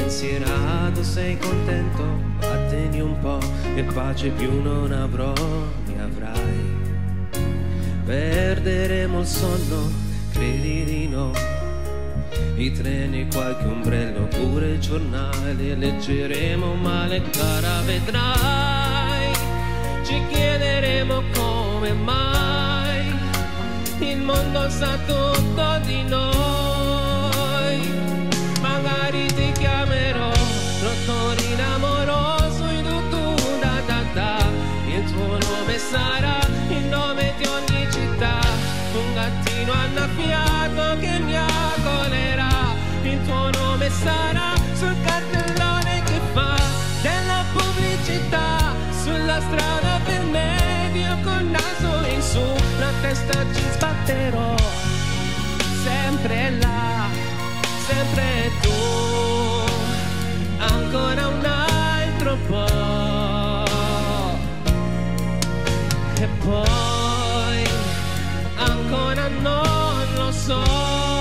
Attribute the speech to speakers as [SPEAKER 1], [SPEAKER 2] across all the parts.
[SPEAKER 1] Spensierato, sei contento, vattene un po', e pace più non avrò, ne avrai. Perderemo il sonno, credi di no? I treni, qualche ombrello, pure il giornale, leggeremo male, cara, vedrai. Ci chiederemo come mai il mondo sa tutto di noi. Magari ti chiamerò dottore amoroso, in tu da da da. Il tuo nome sarà il nome di ogni città, un gattino annaffiato che mi accolerà. Il tuo nome sarà sul cartellone che fa della pubblicità, sulla strada per me, io col naso in su, la testa ci sbatterò, sempre là, sempre tu, ancora un altro po', e poi ancora non lo so.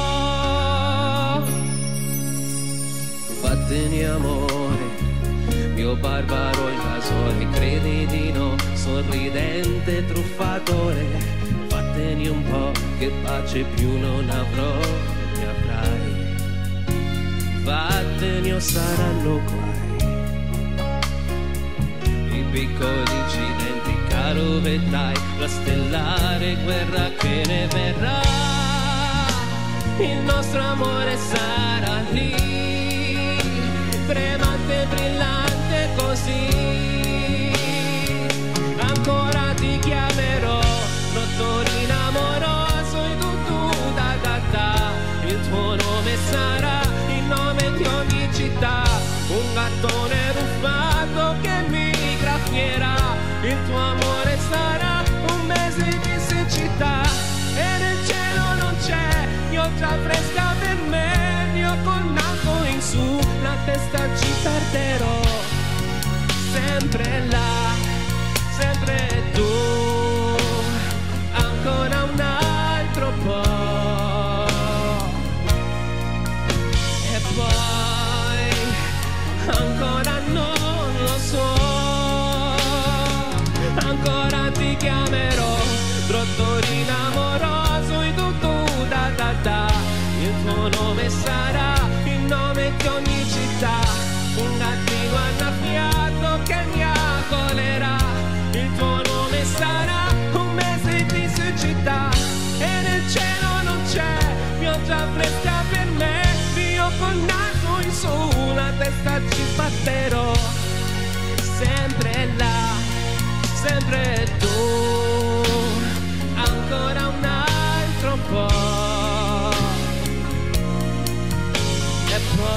[SPEAKER 1] Vattene amore, mio barbaro invasore, credi di no, sorridente truffatore. Vattene un po', che pace più non avrò, ne avrai. Vattene o saranno guai, i piccoli incidenti, caro, vedrai la stellare guerra che ne verrà. Il nostro amore sarà lì, tremante e brillante così. Ancora ti chiamerò dottore amoroso, in tu da da da. Il tuo nome sarà il nome di ogni città, un gattone ruffato che mi graffierà. Il tuo amore sarà un mese di siccità, e nel cielo non c'è pioggia fresca per me. Io col naso in su, la testa ci perderò, sempre là, sempre tu, ancora un altro po', e poi ancora non lo so. Ancora ti chiamerò dottore amoroso, in tu da da da. Il tuo nome sarà il nome di ogni città, un gattino annaffiato che mi accolerà. Il tuo nome sarà un mese di siccità, e nel cielo non c'è pioggia fresca per me. Io col naso in su, la testa ci sbatterò, sempre là, sempre tu, ancora un altro po', e poi